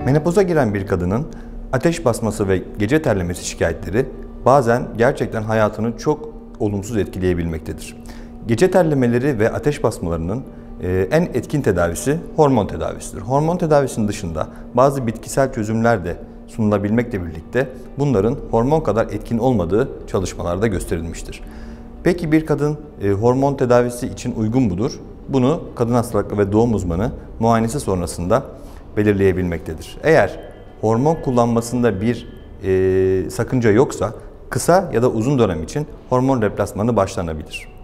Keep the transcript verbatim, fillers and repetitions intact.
Menopoza giren bir kadının ateş basması ve gece terlemesi şikayetleri bazen gerçekten hayatını çok olumsuz etkileyebilmektedir. Gece terlemeleri ve ateş basmalarının en etkin tedavisi hormon tedavisidir. Hormon tedavisinin dışında bazı bitkisel çözümler de sunulabilmekle birlikte bunların hormon kadar etkin olmadığı çalışmalarda gösterilmiştir. Peki bir kadın e, hormon tedavisi için uygun mudur? Bunu kadın hastalıkları ve doğum uzmanı muayenesi sonrasında belirleyebilmektedir. Eğer hormon kullanmasında bir e, sakınca yoksa kısa ya da uzun dönem için hormon replasmanı başlanabilir.